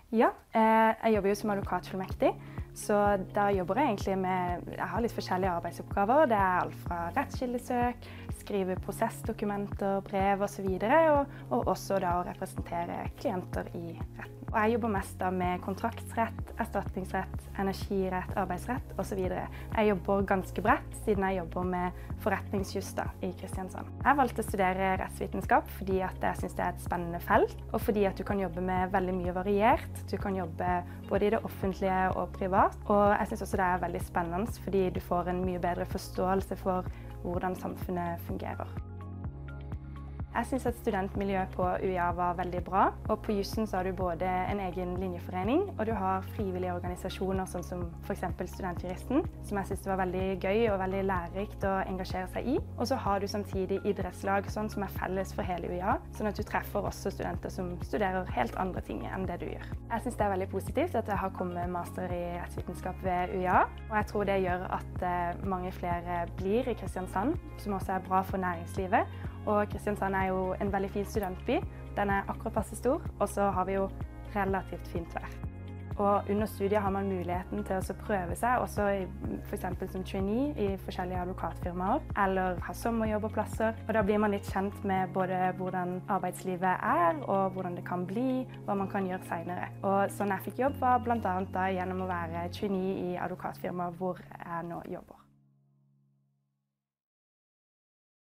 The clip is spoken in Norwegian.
Ja, jeg jobber jo som advokatfullmektig, så da jobber jeg egentlig med jeg har litt forskjellige arbeidsoppgaver. Det er alt fra rettskildesøk, skrive prosessdokumenter, brev og så videre, og også da å representere klienter i retten. Og jeg jobber mest da med kontraktsrett, erstatningsrett, energirett, arbeidsrett og så videre. Jeg jobber ganske bredt siden jeg jobber med forretningsjus da, i Kristiansand. Jeg valgte å studere rettsvitenskap fordi at jeg synes det er et spennende felt, og fordi at du kan jobbe med veldig mye variert. Du kan jobbe både i det offentlige og privat, og jeg synes også det er veldig spennende fordi du får en mye bedre forståelse for hvordan samfunnet fungerer. Jeg synes at studentmiljøet på UiA var veldig bra, og på jussen så har du både en egen linjeforening, og du har frivillige organisasjoner sånn som for eksempel Studentjuristen, som jeg synes var veldig gøy og veldig lærerikt å engasjere seg i. Og så har du samtidig idrettslag sånn som er felles for hele UiA, sånn at du treffer også studenter som studerer helt andre ting enn det du gjør. Jeg synes det er veldig positivt at jeg har kommet master i rettsvitenskap ved UiA, og jeg tror det gjør at mange flere blir i Kristiansand, som også er bra for næringslivet. Og Kristiansand er jo en veldig fin studentby. Den er akkurat passe stor, og så har vi jo relativt fint vær. Og under studiet har man muligheten til å prøve seg, også for eksempel som trainee i forskjellige advokatfirmaer, eller ha sommerjobbeplasser. Og da blir man litt kjent med både hvordan arbeidslivet er, og hvordan det kan bli, hva man kan gjøre senere. Og sånn jeg fikk jobb var blant annet da gjennom å være trainee i advokatfirmaer hvor jeg nå jobber.